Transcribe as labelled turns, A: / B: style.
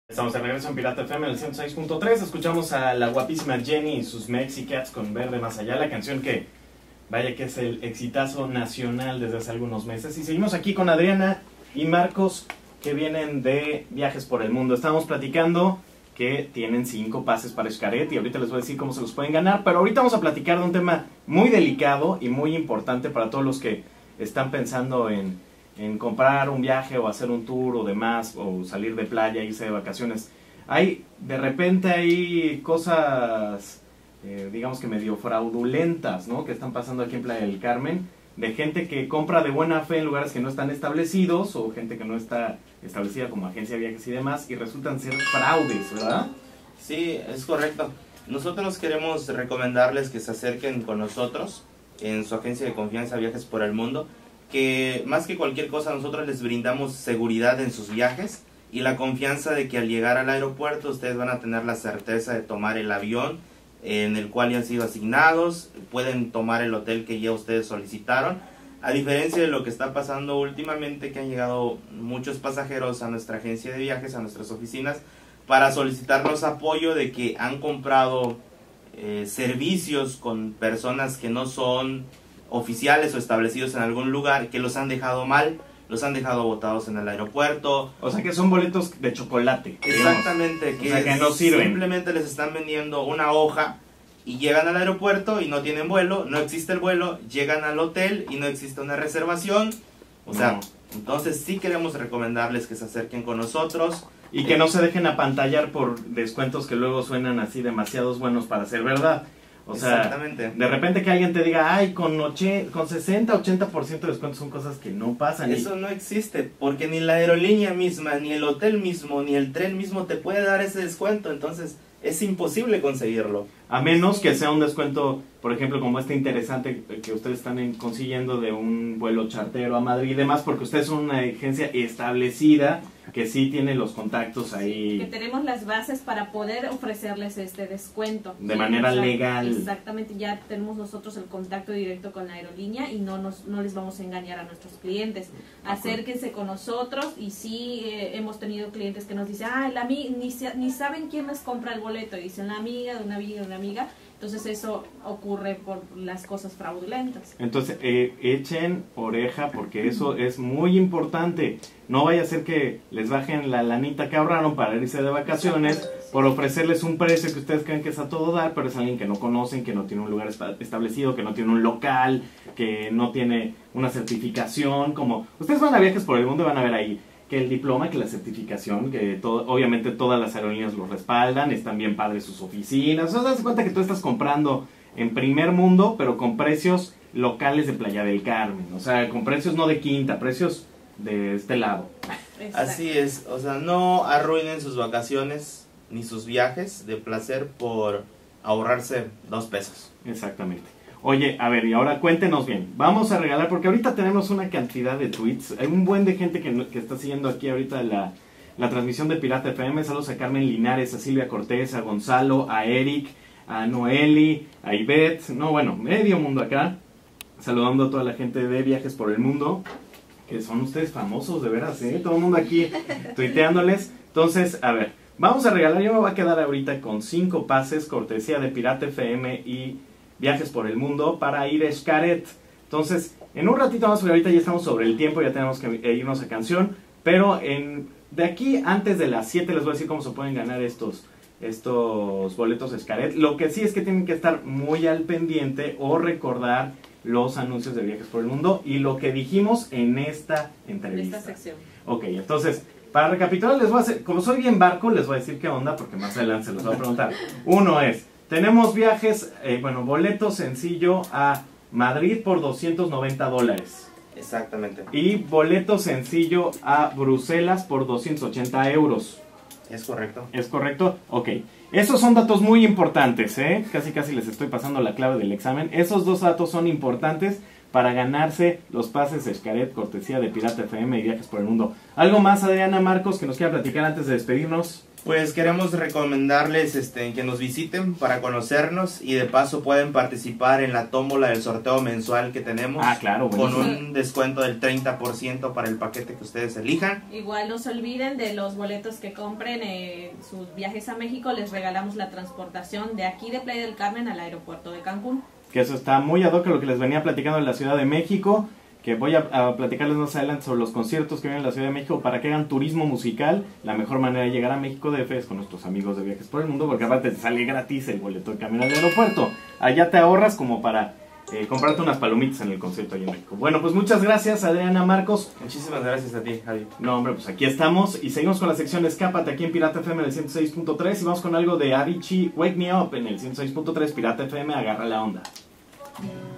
A: Estamos de regreso en Pirata FM, el 106.3. Escuchamos a la guapísima Jenny y sus Mexicats con Verde Más Allá, la canción que, vaya que es el exitazo nacional desde hace algunos meses. Y seguimos aquí con Adriana y Marcos, que vienen de Viajes por el Mundo. Estamos platicando que tienen 5 pases para Xcaret y ahorita les voy a decir cómo se los pueden ganar. Pero ahorita vamos a platicar de un tema muy delicado y muy importante para todos los que están pensando en comprar un viaje o hacer un tour o demás, o salir de playa, irse de vacaciones. De repente hay cosas, digamos que medio fraudulentas, ¿no?, que están pasando aquí en Playa del Carmen, de gente que compra de buena fe en lugares que no están establecidos, o gente que no está establecida como agencia de viajes y demás, y resultan ser fraudes, ¿verdad?
B: Sí, es correcto. Nosotros queremos recomendarles que se acerquen con nosotros en su agencia de confianza Viajes por el Mundo, que más que cualquier cosa nosotros les brindamos seguridad en sus viajes y la confianza de que al llegar al aeropuerto ustedes van a tener la certeza de tomar el avión en el cual ya han sido asignados, pueden tomar el hotel que ya ustedes solicitaron, a diferencia de lo que está pasando últimamente, que han llegado muchos pasajeros a nuestra agencia de viajes, a nuestras oficinas, para solicitarnos apoyo de que han comprado servicios con personas que no son oficiales o establecidos en algún lugar, que los han dejado mal, los han dejado botados en el aeropuerto.
A: O sea que son boletos de chocolate.
B: Exactamente,
A: que no sirven.
B: Simplemente les están vendiendo una hoja y llegan al aeropuerto y no tienen vuelo, no existe el vuelo, llegan al hotel y no existe una reservación. O sea, entonces sí queremos recomendarles que se acerquen con nosotros.
A: Y que no se dejen apantallar por descuentos que luego suenan así demasiados buenos para ser verdad. O sea, de repente que alguien te diga, ay, con 60, 80% de descuento, son cosas que no pasan.
B: Eso no existe, porque ni la aerolínea misma, ni el hotel mismo, ni el tren mismo te puede dar ese descuento, entonces es imposible conseguirlo.
A: A menos que sea un descuento, por ejemplo, como este interesante que ustedes están consiguiendo de un vuelo chartero a Madrid y demás, porque ustedes son una agencia establecida que sí tiene los contactos ahí.
C: Que tenemos las bases para poder ofrecerles este descuento.
A: De manera legal.
C: Exactamente, ya tenemos nosotros el contacto directo con la aerolínea y no les vamos a engañar a nuestros clientes. Acérquense con nosotros y sí hemos tenido clientes que nos dicen, ni saben quién les compra el boleto, y dicen una amiga de una amiga de una amiga. Entonces eso ocurre por las cosas fraudulentas.
A: Entonces echen oreja, porque eso es muy importante. No vaya a ser que les bajen la lanita que ahorraron para irse de vacaciones por ofrecerles un precio que ustedes creen que es a todo dar, pero es alguien que no conocen, que no tiene un lugar establecido, que no tiene un local, que no tiene una certificación. Como ustedes van a Viajes por el Mundo y van a ver ahí que el diploma, que la certificación, que obviamente todas las aerolíneas lo respaldan, están bien padres sus oficinas. O sea, das cuenta que tú estás comprando en primer mundo, pero con precios locales de Playa del Carmen. O sea, con precios no de quinta, precios de este lado.
C: Exacto.
B: Así es, o sea, no arruinen sus vacaciones ni sus viajes de placer por ahorrarse 2 pesos.
A: Exactamente. Oye, a ver, y ahora cuéntenos bien. Vamos a regalar, porque ahorita tenemos una cantidad de tweets. Hay un buen de gente que está siguiendo aquí ahorita la transmisión de Pirata FM. Saludos a Carmen Linares, a Silvia Cortés, a Gonzalo, a Eric, a Noeli, a Ivette. No, bueno, medio mundo acá. Saludando a toda la gente de Viajes por el Mundo, que son ustedes famosos, de veras, ¿eh? Todo el mundo aquí tuiteándoles. Entonces, a ver, vamos a regalar. Yo me voy a quedar ahorita con 5 pases, cortesía de Pirata FM y Viajes por el Mundo, para ir a Xcaret. Entonces, en un ratito más, porque ahorita ya estamos sobre el tiempo, ya tenemos que irnos a canción, pero de aquí antes de las 7 les voy a decir cómo se pueden ganar estos boletos de Xcaret. Lo que sí es que tienen que estar muy al pendiente o recordar los anuncios de Viajes por el Mundo y lo que dijimos en esta entrevista.
C: En esta sección.
A: Ok, entonces, para recapitular, les voy a hacer, como soy bien barco, les voy a decir qué onda, porque más adelante se los voy a preguntar. Uno es, tenemos viajes, boleto sencillo a Madrid por $290.
B: Exactamente.
A: Y boleto sencillo a Bruselas por 280 euros.
B: Es correcto.
A: ¿Es correcto? Ok. Esos son datos muy importantes, ¿eh? Casi les estoy pasando la clave del examen. Esos 2 datos son importantes para ganarse los pases de Xcaret, cortesía de Pirata FM y Viajes por el Mundo. ¿Algo más, Adriana, Marcos, que nos quiera platicar antes de despedirnos?
B: Pues queremos recomendarles que nos visiten para conocernos y de paso pueden participar en la tómbola del sorteo mensual que tenemos.
A: Ah, claro,
B: con
A: buenísimo.
B: un descuento del 30% para el paquete que ustedes elijan.
C: Igual no se olviden de los boletos que compren sus viajes a México, les regalamos la transportación de aquí de Playa del Carmen al aeropuerto de Cancún.
A: Que eso está muy ad hoc a lo que les venía platicando de la Ciudad de México, que voy a platicarles más adelante sobre los conciertos que vienen en la Ciudad de México para que hagan turismo musical. La mejor manera de llegar a México DF es con nuestros amigos de Viajes por el Mundo, porque aparte te sale gratis el boleto de camión al aeropuerto. Allá te ahorras como para comprarte unas palomitas en el concierto allá en México. Bueno, pues muchas gracias, Adriana, Marcos.
B: Muchísimas gracias a ti, Javi.
A: No, hombre, pues aquí estamos y seguimos con la sección Escápate aquí en Pirata FM del 106.3 y vamos con algo de Avicii, Wake Me Up en el 106.3 Pirata FM, agarra la onda.